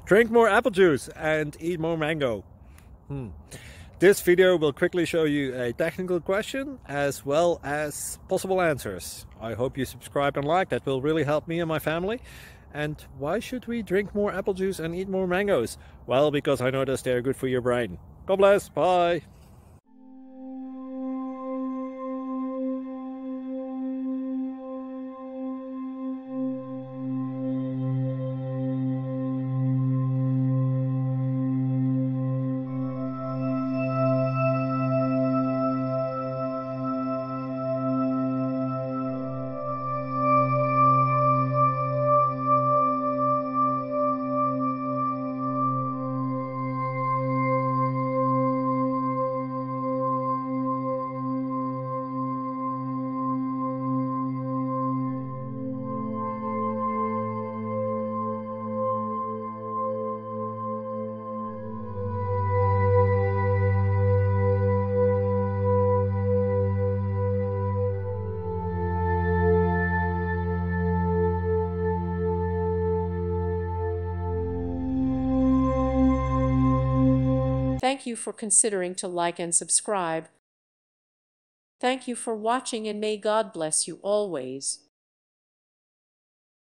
Drink more apple juice and eat more mango. This video will quickly show you a technical question as well as possible answers. I hope you subscribe and like, that will really help me and my family. And why should we drink more apple juice and eat more mangoes? Well, because I noticed they're good for your brain. God bless, bye! Thank you for considering to like and subscribe. Thank you for watching, and may God bless you always.